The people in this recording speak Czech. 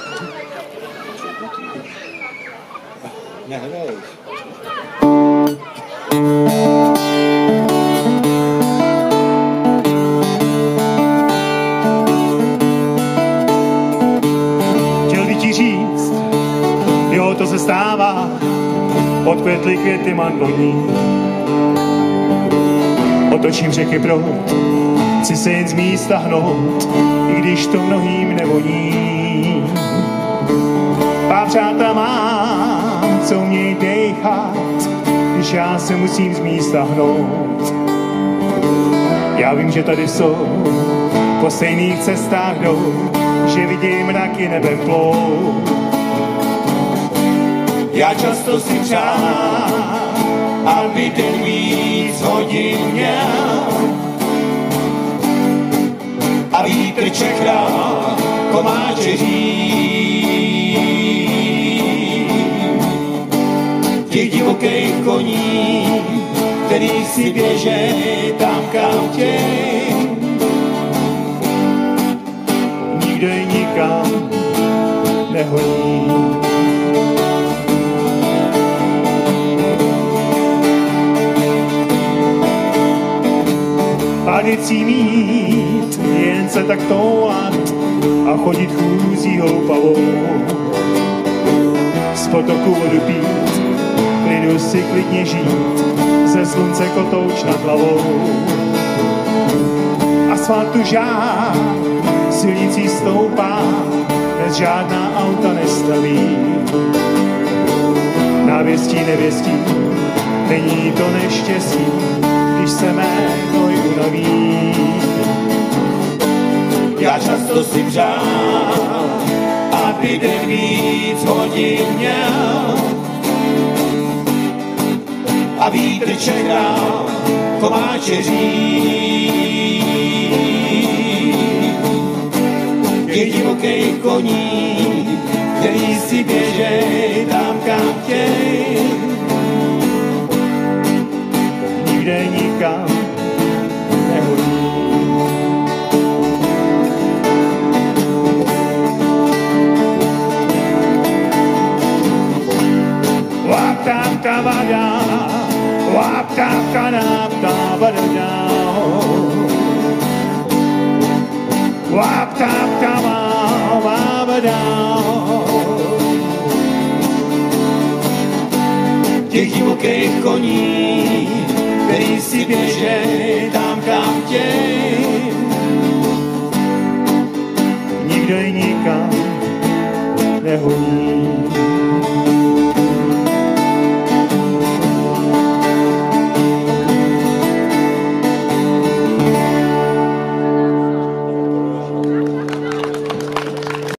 Nehraješ. Chtěl bych ti říct, jo, to se stává, odkvětly květy mandloní. Otočím řeky proud, chci se jen z místa hnout, i když to mnohým nevoní. Pávřáta mám, co umějí dejchat, když já se musím z místa hnout. Já vím, že tady jsou, po stejných cestách jdou, že vidím mraky nebem plout. Já často si přál, aby ten víc hodin měl a vítr čechrál komáčeří. Těch divokých koní, který si běžej tam, kam chtěj. Nikdo je nikam nehoní. Padicí mít, jen se tak toulat a chodit chůzí houpavou. Z potoku vodu pít, klidu si klidně žít, ze slunce kotouč nad hlavou. Asfaltu žár, silnicí stoupá, dnes žádná auta nestaví. Návěstí nevěstí, není to neštěstí, když se mé nohy unaví. Já často si přál, aby den víc hodin měl a vítr čehrál komáčeří. Těch divokých koní, který si běžej tam, kam chtěj. Nikde nikam nehodí. Wap tam kavada, wap tam kanap tam badada. Wap tam kanap badada. Těch divokých koní, který si běžej tam, kam chtěj. Nikdo ji nikam nehodí.